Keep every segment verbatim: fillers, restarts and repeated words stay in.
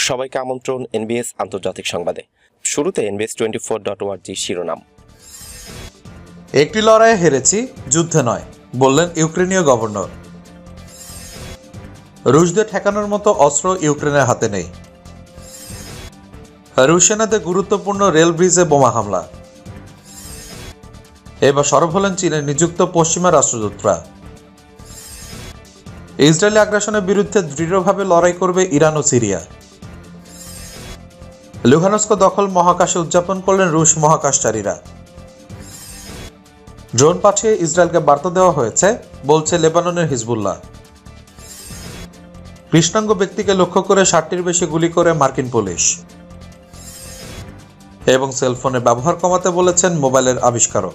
সবাইকে আমন্ত্রণ এনবিএস আন্তর্জাতিক সংবাদে। শুরুতে NBS twenty four dot ORG শিরোনাম। একটি লড়াইয়ে হেরেছি, যুদ্ধে নয়, বললেন ইউক্রেনীয় গভর্নর। রুশদের ঠেকানোর মতো অস্ত্র ইউক্রেনের হাতে নেই। রুশ সেনাদের গুরুত্বপূর্ণ রেল ব্রিজে বোমা হামলা। এবার সরব হলেন চীনের নিযুক্ত পশ্চিমা রাষ্ট্রদূতরা। ইসরায়েলি আগ্রাসনের বিরুদ্ধে দৃঢ়ভাবে লড়াই করবে ইরান ও সিরিয়া। লুহানস্ক দখল মহাকাশে উদযাপন করলেন রুশ মহাকাশচারীরা। ড্রোন পাঠিয়ে ইসরায়েলকে বার্তা দেওয়া হয়েছে, বলছে লেবাননের হিজবুল্লাহ। কৃষ্ণাঙ্গ ব্যক্তিকে লক্ষ্য করে ষাটটির বেশি গুলি করে মার্কিন পুলিশ। এবং সেলফোনের ব্যবহার কমাতে বলেছেন মোবাইলের আবিষ্কারক।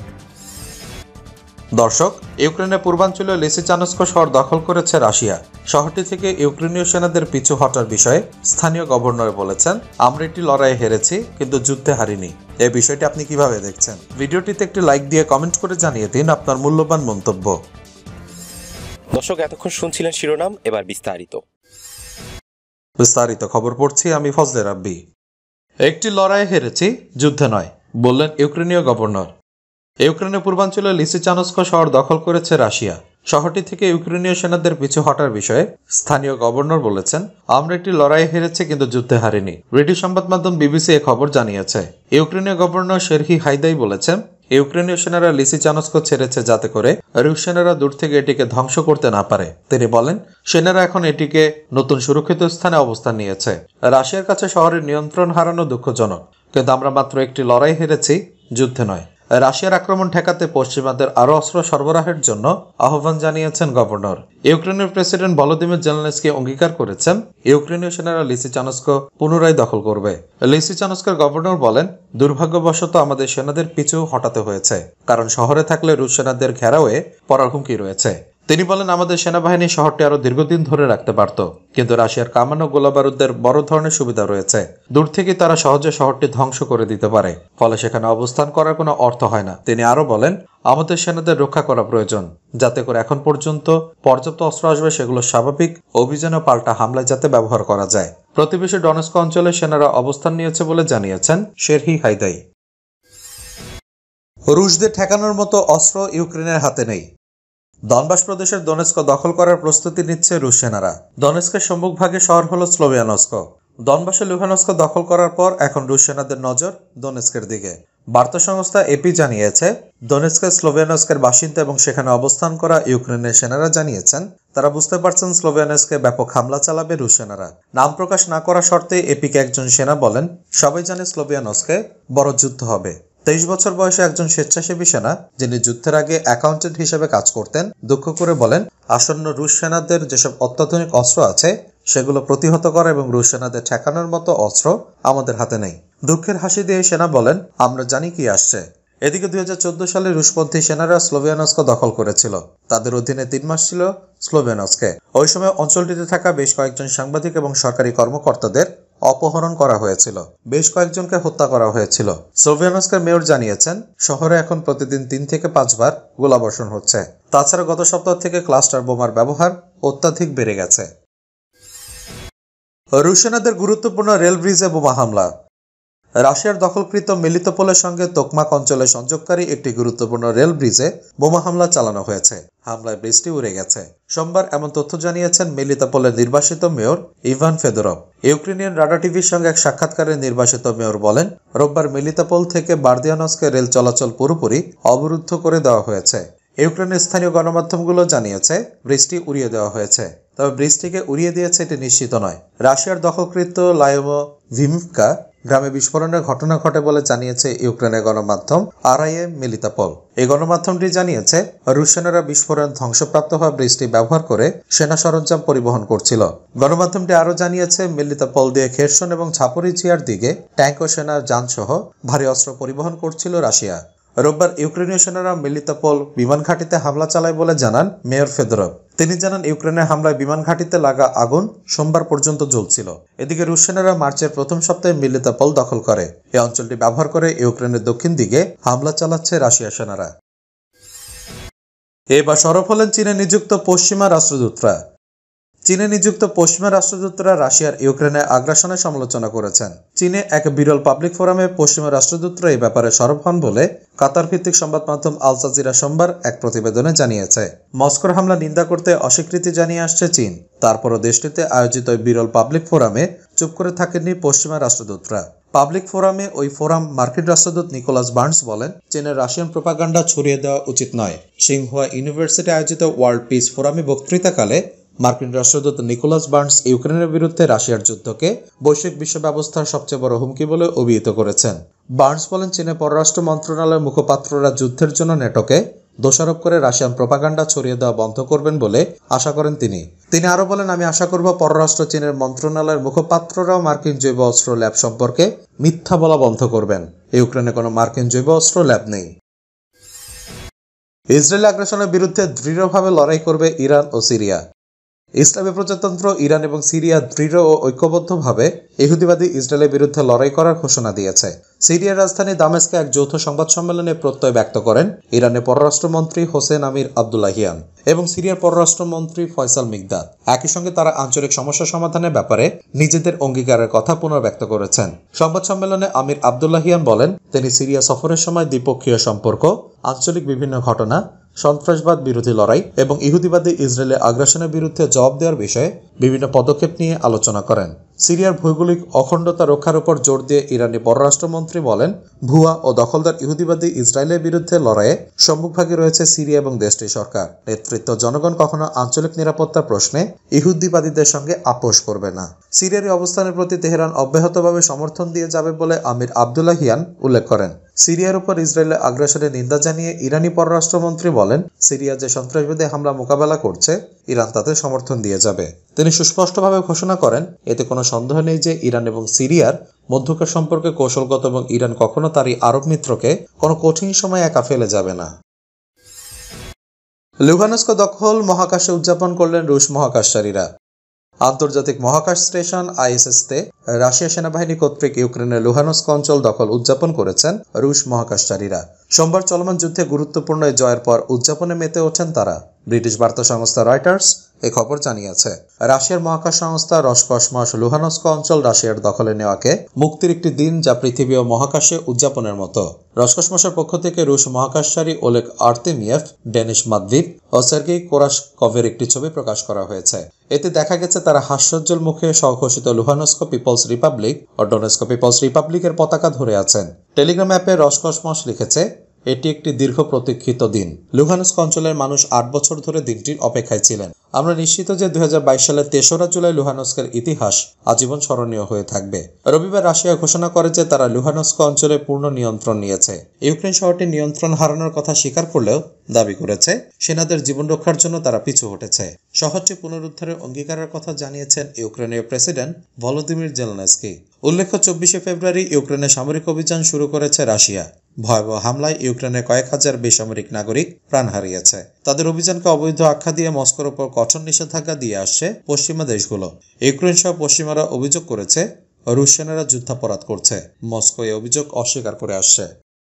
দর্শক, ইউক্রেনের পূর্বাঞ্চলীয় লিসিচানস্ক শহর দখল করেছে রাশিয়া। শহরটি থেকে ইউক্রেনীয় সেনাদের পিছু হটার বিষয়ে স্থানীয় গভর্নর বলেছেন, আমরা একটি লড়াইয়ে হেরেছি, কিন্তু যুদ্ধে হারিনি। এই বিষয়টি আপনি কিভাবে দেখছেন? ভিডিওটিতে একটি লাইক দিয়ে কমেন্ট করে জানিয়ে দিন আপনার মূল্যবান মন্তব্য। দর্শক, এতক্ষণ শুনছিলেন শিরোনাম, এবার বিস্তারিত বিস্তারিত খবর পড়ছি আমি ফজলে রাব্বি। একটি লড়াইয়ে হেরেছি, যুদ্ধে নয়, বললেন ইউক্রেনীয় গভর্নর। ইউক্রেনের পূর্বাঞ্চলে লিসিচানস্ক শহর দখল করেছে রাশিয়া। শহরটি থেকে ইউক্রেনীয় সেনাদের পিছু হটার বিষয়ে স্থানীয় গভর্নর বলেছেন, আমরা একটি লড়াই হেরেছে, কিন্তু যুদ্ধে হারিনি। ব্রিটিশ সংবাদ মাধ্যম বিবিসি এ খবর জানিয়েছে। ইউক্রেনীয় গভর্নর শেরহি হাইদাই বলেছেন, ইউক্রেনীয় সেনারা লিসিচানস্ক ছেড়েছে যাতে করে রুশ সেনারা দূর থেকে এটিকে ধ্বংস করতে না পারে। তিনি বলেন, সেনারা এখন এটিকে নতুন সুরক্ষিত স্থানে অবস্থান নিয়েছে। রাশিয়ার কাছে শহরের নিয়ন্ত্রণ হারানো দুঃখজনক, কিন্তু আমরা মাত্র একটি লড়াই হেরেছি, যুদ্ধে নয়। রাশিয়ার আক্রমণ ঠেকাতে পশ্চিমাদের আরও অস্ত্র সরবরাহের জন্য আহ্বান জানিয়েছেন গভর্নর। ইউক্রেনের প্রেসিডেন্ট ভলোদিমির জেলেনস্কি অঙ্গীকার করেছেন, ইউক্রেনীয় সেনারা লিসিচানস্ক পুনরায় দখল করবে। লিসিচানস্কের গভর্নর বলেন, দুর্ভাগ্যবশত আমাদের সেনাদের পিছু হটাতে হয়েছে, কারণ শহরে থাকলে রুশ সেনাদের ঘেরাওয়ে পড়ার হুমকি রয়েছে। তিনি বলেন, আমাদের সেনাবাহিনী শহরটি আরো দীর্ঘদিন ধরে রাখতে পারত, কিন্তু রাশিয়ার কামান ও গোলাবারুদের বড় ধরনের সুবিধা রয়েছে। দূর থেকে তারা সহজে শহরটি ধ্বংস করে দিতে পারে, ফলে সেখানে অবস্থান করার কোনো অর্থ হয় না। তিনি আরো বলেন, আমাদের সেনাদের রক্ষা করা প্রয়োজন, যাতে করে এখন পর্যন্ত পর্যাপ্ত অস্ত্র আসবে সেগুলো স্বাভাবিক অভিযান ও পাল্টা হামলায় যাতে ব্যবহার করা যায়। প্রতিবেশী ডনেস্ক অঞ্চলে সেনারা অবস্থান নিয়েছে বলে জানিয়েছেন শেরহি হাইদাই। রুশদের ঠেকানোর মতো অস্ত্র ইউক্রেনের হাতে নেই। দনবাস প্রদেশের দনেস্ক দখল করার প্রস্তুতি নিচ্ছে রুশ সেনারা। দনেস্কের সম্মুখভাগে শহর হল স্লোভিয়ানস্ক। দনবাসে লুহানস্ক দখল করার পর এখন রুশ সেনাদের নজর দনেস্কের দিকে। বার্তা সংস্থা এপি জানিয়েছে, দনেস্কের স্লোভিয়ানস্কের বাসিন্দা এবং সেখানে অবস্থান করা ইউক্রেনের সেনারা জানিয়েছেন, তারা বুঝতে পারছেন স্লোভিয়ানস্কে ব্যাপক হামলা চালাবে রুশ সেনারা। নাম প্রকাশ না করা শর্তে এপিকে একজন সেনা বলেন, সবাই জানে স্লোভিয়ানস্কে বড় যুদ্ধ হবে। তেইশ বছর বয়সে একজন স্বেচ্ছাসেবী সেনা, যিনি যুদ্ধের আগে অ্যাকাউন্টেন্ট হিসেবে কাজ করতেন, দুঃখ করে বলেন, আসন্ন রুশ সেনাদের যেসব অত্যাধুনিক অস্ত্র আছে সেগুলো প্রতিহত করা এবং রুশ সেনাদের ঠেকানোর মতো অস্ত্র আমাদের হাতে নেই। দুঃখের হাসি দিয়ে সেনা বলেন, আমরা জানি কি আসছে। এদিকে দুই হাজার চোদ্দ সালে রুশপন্থী সেনারা স্লোভিয়ানস্ক দখল করেছিল। তাদের অধীনে তিন মাস ছিল স্লোভিয়ানস্কে। ওই সময় অঞ্চলটিতে থাকা বেশ কয়েকজন সাংবাদিক এবং সরকারি কর্মকর্তাদের অপহরণ করা হয়েছিল। বেশ কয়েকজনকে হত্যা করা হয়েছিল। স্লোভিয়ানস্কের মেয়র জানিয়েছেন, শহরে এখন প্রতিদিন তিন থেকে পাঁচবার গোলাবর্ষণ হচ্ছে। তাছাড়া গত সপ্তাহ থেকে ক্লাস্টার বোমার ব্যবহার অত্যাধিক বেড়ে গেছে। রুশ সেনাদের গুরুত্বপূর্ণ রেল ব্রিজে বোমা হামলা। রাশিয়ার দখলকৃত মেলিতোপোলের সঙ্গে তোকমাক অঞ্চলে সংযোগকারী একটি গুরুত্বপূর্ণ রেল ব্রিজে বোমা হামলা চালানো হয়েছে। হামলায় ব্রিজটি উড়ে গেছে। সোমবার এমন তথ্য জানিয়েছেন মেলিতোপোলের নির্বাসিত mayor Ivan Fedorov. Ukrainian Rada টিভির সঙ্গে এক সাক্ষাৎকারে নির্বাসিত মেয়র বলেন, রোববার মেলিতোপোল থেকে বার্দিয়ানস্কে রেল চলাচল পুরোপুরি অবরুদ্ধ করে দেওয়া হয়েছে। ইউক্রেনের স্থানীয় গণমাধ্যমগুলো জানিয়েছে, ব্রিজটি উড়িয়ে দেওয়া হয়েছে, তবে ব্রিজটিকে উড়িয়ে দিয়েছে এটি নিশ্চিত নয়। রাশিয়ার দখলকৃত লায়োমো ভিমভকা গ্রামে বিস্ফোরণের ঘটনা ঘটে বলে জানিয়েছে ইউক্রেনের গণমাধ্যম আরআইএ মেলিতোপোল। এই গণমাধ্যমটি জানিয়েছে, রুশ সেনারা বিস্ফোরণ ধ্বংসপ্রাপ্ত হওয়া ব্রিজটি ব্যবহার করে সেনা সরঞ্জাম পরিবহন করছিল। গণমাধ্যমটি আরও জানিয়েছে, মেলিতোপোল দিয়ে খেরসন এবং ছাপোরিজিয়ার দিকে ট্যাঙ্ক ও সেনার যানসহ ভারী অস্ত্র পরিবহন করছিল রাশিয়া। রোববার ইউক্রেনীয় সেনারা মেলিতোপোল বিমান ঘাঁটিতে হামলা চালায় বলে জানান মেয়র ফেদরভ। তিনি জানান, ইউক্রেনের হামলায় বিমান ঘাঁটিতে লাগা আগুন সোমবার পর্যন্ত জ্বলছিল। এদিকে রুশ সেনারা মার্চের প্রথম সপ্তাহে মেলিতোপোল দখল করে। এই অঞ্চলটি ব্যবহার করে ইউক্রেনের দক্ষিণ দিকে হামলা চালাচ্ছে রাশিয়া সেনারা। এবার সরব হলেন চীনে নিযুক্ত পশ্চিমা রাষ্ট্রদূতরা। চীনে নিযুক্ত পশ্চিমা রাষ্ট্রদূতরা রাশিয়ার ইউক্রেনে আগ্রাসনের সমালোচনা করেছেন। চীনে এক বিরল পাবলিক ফোরামে পশ্চিমা রাষ্ট্রদূতরা এই ব্যাপারে সরব হন বলে কাতার ভিত্তিক সংবাদ মাধ্যম আল জাজিরা সোমবার এক প্রতিবেদনে জানিয়েছে। মস্কোর হামলা নিন্দা করতে অস্বীকৃতি জানিয়ে আসছে চীন। তারপরও দেশটিতে আয়োজিত ওই বিরল পাবলিক ফোরামে চুপ করে থাকেননি পশ্চিমা রাষ্ট্রদূতরা। পাবলিক ফোরামে ওই ফোরাম মার্কিন রাষ্ট্রদূত নিকোলাস বার্নস বলেন, চীনের রাশিয়ান প্রোপাগান্ডা ছড়িয়ে দেওয়া উচিত নয়। সিংহুয়া ইউনিভার্সিটি আয়োজিত ওয়ার্ল্ড পিস ফোরামে বক্তৃতাকালে মার্কিন রাষ্ট্রদূত নিকোলাস বার্নস ইউক্রেনের বিরুদ্ধে রাশিয়ার যুদ্ধকে বৈশ্বিক বিশ্ব ব্যবস্থার সবচেয়ে বড় হুমকি বলে অভিহিত করেছেন। বার্নস বলেন, চীনের পররাষ্ট্র মন্ত্রণালয়ের মুখপাত্ররা যুদ্ধের জন্য নেটোকে দোষারোপ করে রাশিয়ান প্রোপাগান্ডা ছড়িয়ে দেওয়া বন্ধ করবেন বলে আশা করেন তিনি। তিনি আরও বলেন, আমি আশা করব পররাষ্ট্র চীনের মন্ত্রণালয়ের মুখপাত্ররাও মার্কিন জৈব অস্ত্র ল্যাব সম্পর্কে মিথ্যা বলা বন্ধ করবেন। ইউক্রেনে কোনো মার্কিন জৈব অস্ত্র ল্যাব নেই। ইসরায়েলি আগ্রাসনের বিরুদ্ধে দৃঢ়ভাবে লড়াই করবে ইরান ও সিরিয়া। ইসলামী প্রজাতন্ত্র ইরান এবং সিরিয়া দৃঢ় ও ঐক্যবদ্ধভাবে ইহুদিবাদী ইসরায়েলের বিরুদ্ধে লড়াই করার ঘোষণা দিয়েছে। সিরিয়ার রাজধানী দামেস্কে এক যৌথ সংবাদ সম্মেলনে প্রত্যয় ব্যক্ত করেন ইরানের পররাষ্ট্রমন্ত্রী হোসেন আমির আবদুল্লাহিয়ান এবং সিরিয়ার পররাষ্ট্রমন্ত্রী ফয়সাল মিকদাদ। একই সঙ্গে তারা আঞ্চলিক সমস্যা সমাধানের ব্যাপারে নিজেদের অঙ্গীকারের কথা পুনর্ব্যক্ত করেছেন। সংবাদ সম্মেলনে আমির আবদুল্লাহিয়ান বলেন, তিনি সিরিয়া সফরের সময় দ্বিপক্ষীয় সম্পর্ক, আঞ্চলিক বিভিন্ন ঘটনা, সন্ত্রাসবাদ বিরোধী লড়াই এবং ইহুদিবাদী ইসরায়েলের আগ্রাসনের বিরুদ্ধে জবাব দেওয়ার বিষয়ে বিভিন্ন পদক্ষেপ নিয়ে আলোচনা করেন। সিরিয়ার ভৌগোলিক অখণ্ডতা রক্ষার উপর জোর দিয়ে ইরানি পররাষ্ট্রমন্ত্রী বলেন, ভুয়া ও দখলদার ইহুদিবাদী ইসরায়েলের বিরুদ্ধে লড়াইয়ে সম্মুখভাগী রয়েছে সিরিয়া এবং দেশটির সরকার। নেতৃত্ব জনগণ কখনো আঞ্চলিক নিরাপত্তার প্রশ্নে ইহুদিবাদীদের সঙ্গে আপোষ করবে না। সিরিয়ার অবস্থানের প্রতি তেহরান অব্যাহতভাবে সমর্থন দিয়ে যাবে বলে আমির আবদুল্লাহিয়ান উল্লেখ করেন। সিরিয়ার উপর ইসরায়েলের আগ্রাসনের নিন্দা জানিয়ে ইরানি পররাষ্ট্রমন্ত্রী বলেন, সিরিয়া যে সন্ত্রাসবাদী হামলা মোকাবেলা করছে, ইরান তাতে সমর্থন দিয়ে যাবে। তিনি সুস্পষ্টভাবে ঘোষণা করেন, এতে কোনো সন্দেহ নেই যে ইরান এবং সিরিয়ার মধ্যকার সম্পর্কে কৌশলগত এবং ইরান কখনো তারই আরব মিত্রকে কোনো কঠিন সময় একা ফেলে যাবে না। লুহানস্ক দখল মহাকাশে উদযাপন করলেন রুশ মহাকাশচারীরা। আন্তর্জাতিক মহাকাশ স্টেশন আইএসএস-তে রাশিয়া সেনাবাহিনী কর্তৃক ইউক্রেনের লুহানস্ক অঞ্চল দখল উদযাপন করেছেন রুশ মহাকাশচারীরা। সোমবার চলমান যুদ্ধে গুরুত্বপূর্ণ এই জয়ের পর উদযাপনে মেতে ওঠেন তারা। ব্রিটিশ বার্তা সংস্থা রয়টার্স এই খবর জানিয়েছে। রাশিয়ার মহাকাশ সংস্থা রসকসমস লুহানস্ক অঞ্চল রাশিয়ার দখলে নেওয়াকে মুক্তির একটি দিন, যা পৃথিবী ও মহাকাশে উদযাপনের মতো। রসকসমসের পক্ষ থেকে রুশ মহাকাশচারী ওলেগ আর্তেমিয়েভ, ডেনিশ মাদ্ভিভ ও সের্গেই কোরাসকভের একটি ছবি প্রকাশ করা হয়েছে। এতে দেখা গেছে তারা হাস্যোজ্জ্বল মুখে স্বঘোষিত লুহানস্ক পিপলস রিপাবলিক ও ডোনেস্ক পিপলস রিপাবলিকের পতাকা ধরে আছেন। টেলিগ্রাম অ্যাপে রসকসমস লিখেছে, এটি একটি দীর্ঘ প্রতীক্ষিত দিন। লুহানস্ক অঞ্চলের মানুষ আট বছর ধরে দিনটির অপেক্ষায় ছিলেন। আমরা নিশ্চিত যে দুই হাজার বাইশ সালের তেসরা জুলাই লুহানস্কের ইতিহাস আজীবন স্মরণীয় হয়ে থাকবে। রবিবার রাশিয়া ঘোষণা করে যে তারা লুহানস্ক অঞ্চলে পূর্ণ নিয়ন্ত্রণ নিয়েছে। ইউক্রেন শহরটি নিয়ন্ত্রণ হারানোর কথা স্বীকার করলেও দাবি করেছে সেনাদের জীবন রক্ষার জন্য তারা পিছু হটেছে। শহরটি পুনরুদ্ধারের অঙ্গীকারের কথা জানিয়েছেন ইউক্রেনীয় প্রেসিডেন্ট ভলোদিমির জেলনেস্কি। উল্লেখ্য, চব্বিশে ফেব্রুয়ারি ইউক্রেনে সামরিক অভিযান শুরু করেছে রাশিয়া। ভয়াবহ হামলায় ইউক্রেনের কয়েক হাজার বেসামরিক নাগরিক প্রাণ হারিয়েছে। তাদের অভিযানকে অবৈধ আখ্যা দিয়ে মস্কোর উপর কঠোর নিষেধাজ্ঞা দিয়ে আসছে পশ্চিমা দেশগুলো। ইউক্রেন সহ পশ্চিমারা অভিযোগ করেছে রুশ সেনারা যুদ্ধাপরাধ করছে। মস্কো এই অভিযোগ অস্বীকার করে আসছে।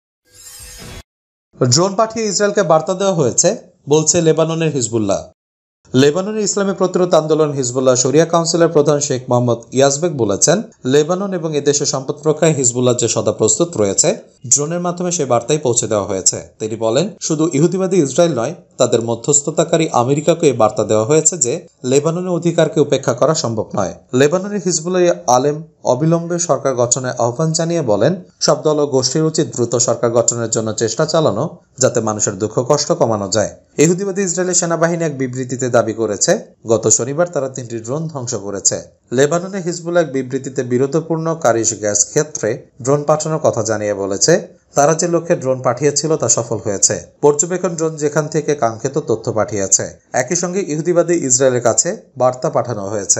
ড্রোন পাঠিয়ে ইসরায়েলকে বার্তা দেওয়া হয়েছে, বলছে লেবাননের হিজবুল্লাহ। লেবাননের ইসলামী প্রতিরোধ আন্দোলন হিজবুল্লাহ শরিয়া কাউন্সিলের প্রধান শেখ মোহাম্মদ ইয়াজবেক বলেছেন, লেবানন এবং এদেশের সম্পদ রক্ষায় হিজবুল্লাহ যে সদা প্রস্তুত রয়েছে, ড্রোনের মাধ্যমে সে বার্তাই পৌঁছে দেওয়া হয়েছে। তিনি বলেন, শুধু ইহুদিবাদী ইসরায়েল নয়, তাদের মধ্যস্থতাকারী আমেরিকাকে এই বার্তা দেওয়া হয়েছে যে লেবাননের অধিকারকে উপেক্ষা করা সম্ভব নয়। লেবাননের হিজবুল্লাহ আলেম অবিলম্বে সরকার গঠনের আহ্বান জানিয়ে বলেন, সব দল ও গোষ্ঠীর উচিত দ্রুত সরকার গঠনের জন্য চেষ্টা চালানো, যাতে মানুষের দুঃখ কষ্ট কমানো যায়। ইহুদিবাদী ইসরায়েলের সেনাবাহিনী এক বিবৃতিতে দাবি করেছে, গত শনিবার তারা তিনটি ড্রোন ধ্বংস করেছে। লেবাননে হিজবুল্লাহ এক বিবৃতিতে বিরোধপূর্ণ কারিশ গ্যাস ক্ষেত্রে ড্রোন পাঠানোর কথা জানিয়ে বলেছে, তারা যে লক্ষ্যে ড্রোন পাঠিয়েছিল তা সফল হয়েছে। পর্যবেক্ষণ ড্রোন যেখান থেকে কাঙ্ক্ষিত তথ্য পাঠিয়েছে। একই সঙ্গে ইহুদিবাদী ইসরায়েলের কাছে বার্তা পাঠানো হয়েছে।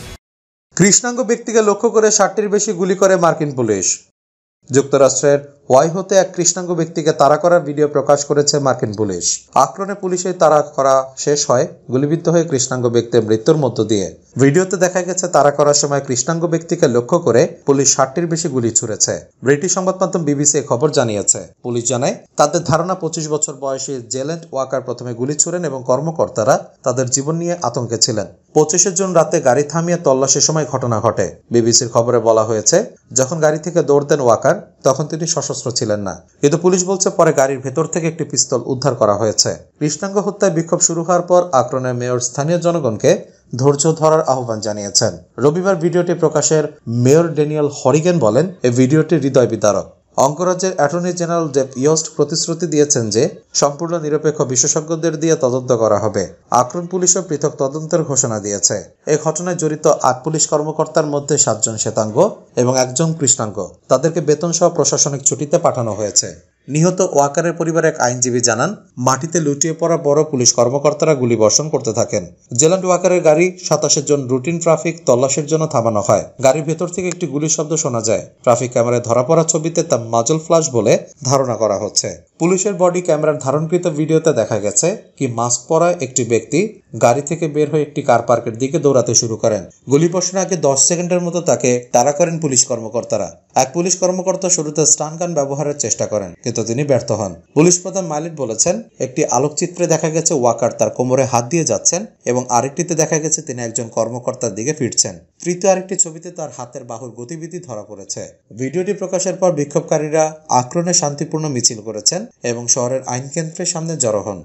কৃষ্ণাঙ্গ ব্যক্তিকে লক্ষ্য করে ষাটটির বেশি গুলি করে মার্কিন পুলিশ। যুক্তরাষ্ট্রের ওয়াই হতে এক কৃষ্ণাঙ্গ ব্যক্তিকে তাড়া করার ভিডিও প্রকাশ করেছে মার্কিন পুলিশ। আক্রমণে পুলিশের তাড়া করা শেষ হয় গুলিবিদ্ধ হয়ে কৃষ্ণাঙ্গ ব্যক্তির মৃত্যুর মধ্য দিয়ে। ভিডিওতে দেখা গেছে তাড়া করার সময় কৃষ্ণাঙ্গ ব্যক্তিকে লক্ষ্য করে পুলিশ ষাটটির বেশি গুলি ছুড়েছে। ব্রিটিশ সংবাদ মাধ্যম বিবিসি খবর জানিয়েছে। পুলিশ জানায় তাদের ধারণা পঁচিশ বছর বয়সী জেলেন্ট ওয়াকার প্রথমে গুলি ছুড়েন এবং কর্মকর্তারা তাদের জীবন নিয়ে আতঙ্কে ছিলেন। পঁচিশে জুন রাতে গাড়ি থামিয়ে তল্লাশির সময় ঘটনা ঘটে। বিবিসির খবরে বলা হয়েছে, যখন গাড়ি থেকে দৌড় দেন ওয়াকার তখন তিনি সশস্ত্র ছিলেন না, কিন্তু পুলিশ বলছে পরে গাড়ির ভেতর থেকে একটি পিস্তল উদ্ধার করা হয়েছে। কৃষ্ণাঙ্গ হত্যায় বিক্ষোভ শুরু হওয়ার পর আক্রমণের মেয়র স্থানীয় জনগণকে ধৈর্য ধরার আহ্বান জানিয়েছেন। রবিবার ভিডিওটি প্রকাশের মেয়র ড্যানিয়েল হরিগেন বলেন, এই ভিডিওটি হৃদয় বিদারক। অঙ্গরাজ্যের অ্যাটর্নি জেনারেল ডেভ ইয়স্ট প্রতিশ্রুতি দিয়েছেন যে সম্পূর্ণ নিরপেক্ষ বিশেষজ্ঞদের দিয়ে তদন্ত করা হবে। আক্রমণ পুলিশও পৃথক তদন্তের ঘোষণা দিয়েছে। এই ঘটনায় জড়িত আট পুলিশ কর্মকর্তার মধ্যে সাতজন শ্বেতাঙ্গ এবং একজন কৃষ্ণাঙ্গ। তাদেরকে বেতন সহ প্রশাসনিক ছুটিতে পাঠানো হয়েছে। নিহত ওয়াকারের পরিবারের এক আইনজীবী জানান, মাটিতে লুটিয়ে পড়া বড় পুলিশ কর্মকর্তারা গুলি বর্ষণ করতে থাকেন। জেলান্ড ওয়াকারের গাড়ি সাতাশের জন রুটিন ট্রাফিক তল্লাশের জন্য থামানো হয়। গাড়ির ভেতর থেকে একটি গুলির শব্দ শোনা যায়। ট্রাফিক ক্যামেরায় ধরা পড়া ছবিতে তা মাজল ফ্লাশ বলে ধারণা করা হচ্ছে। পুলিশের বডি ক্যামেরার ধারণকৃত ভিডিওতে দেখা গেছে কি মাস্ক পরা একটি ব্যক্তি গাড়ি থেকে বের হয়ে একটি কার পার্কের দিকে দৌড়াতে শুরু করেন। গুলি বর্ষণের আগে দশ সেকেন্ডের মতো তাকে তাড়া করেন পুলিশ কর্মকর্তারা। এক পুলিশ কর্মকর্তা শুরুতে স্টান গান ব্যবহারের চেষ্টা করেন, কিন্তু তিনি ব্যর্থ হন। পুলিশ প্রধান মাইলেট বলেছেন, একটি আলোকচিত্রে দেখা গেছে ওয়াকার তার কোমরে হাত দিয়ে যাচ্ছেন এবং আরেকটিতে দেখা গেছে তিনি একজন কর্মকর্তার দিকে ফিরছেন। তৃতীয় আরেকটি ছবিতে তার হাতের বাহুর গতিবিধি ধরা পড়েছে। ভিডিওটি প্রকাশের পর বিক্ষোভকারীরা আক্রমণে শান্তিপূর্ণ মিছিল করেছেন এবং শহরের আইন কেন্দ্রের সামনে জড়ো হন।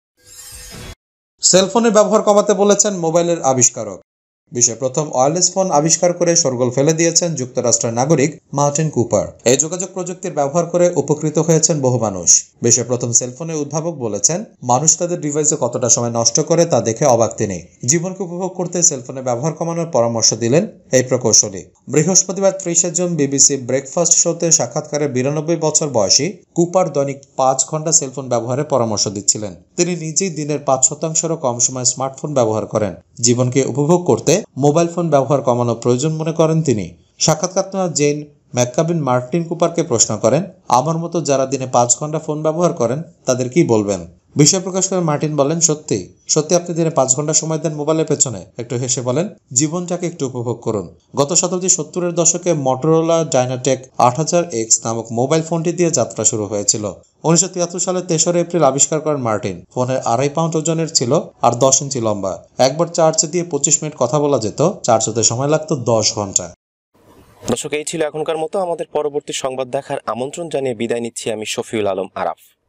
সেলফোনের ব্যবহার কমাতে বলেছেন মোবাইলের আবিষ্কারক। বিশ্বের প্রথম ওয়্যারলেস ফোন আবিষ্কার করে শোরগোল ফেলে দিয়েছেন যুক্তরাষ্ট্রের নাগরিক মার্টিন কুপার। এই যোগাযোগ প্রযুক্তির ব্যবহার করে উপকৃত হয়েছেন বহু মানুষ। বিশ্বের প্রথম সেলফোনের উদ্ভাবক বলেছেন, মানুষ তাদের ডিভাইসে কতটা সময় নষ্ট করে তা দেখে অবাক তিনি। জীবনকে উপভোগ করতে সেলফোনে ব্যবহার কমানোর পরামর্শ দিলেন এই প্রকৌশলী। বৃহস্পতিবার ত্রিশে জুন বিবিসি ব্রেকফাস্ট শোতে সাক্ষাৎকারে বিরানব্বই বছর বয়সী কুপার দৈনিক পাঁচ ঘন্টা সেলফোন ব্যবহারের পরামর্শ দিচ্ছিলেন। তিনি নিজেই দিনের পাঁচ শতাংশেরও কম সময় স্মার্টফোন ব্যবহার করেন। জীবনকে উপভোগ করতে মোবাইল ফোন ব্যবহার কমানো প্রয়োজন মনে করেন তিনি। সাক্ষাৎকার জেন ম্যাককাবিন মার্টিন কুপারকে প্রশ্ন করেন, আমার মতো যারা দিনে পাঁচ ঘন্টা ফোন ব্যবহার করেন তাদের কি বলবেন? বিষয় প্রকাশ করে মার্টিন বলেন, সত্যি সত্যি আপনি দিনে পাঁচ ঘন্টা সময় দেন মোবাইলের পেছনে। একটু হেসে বলেন, জীবনটাকে একটু উপভোগ করুন। গত শতাব্দীর সত্তরের দশকে মটোরোলা ডাইনাটেক আট হাজার এক্স নামক মোবাইল ফোনটি দিয়ে যাত্রা শুরু হয়েছিল। উনিশশো তিয়াত্তর সালের তেসরা এপ্রিল আবিষ্কার করেন মার্টিন। ফোনের আড়াই পাউন্ড ওজনের ছিল আর দশ ইঞ্চি লম্বা। একবার চার্জ দিয়ে পঁচিশ মিনিট কথা বলা যেত। চার্জ হতে সময় লাগতো দশ ঘন্টা। দর্শক, এই ছিল এখনকার মতো। আমাদের পরবর্তী সংবাদ দেখার আমন্ত্রণ জানিয়ে বিদায় নিচ্ছি আমি শফিউল আলম আরাফ।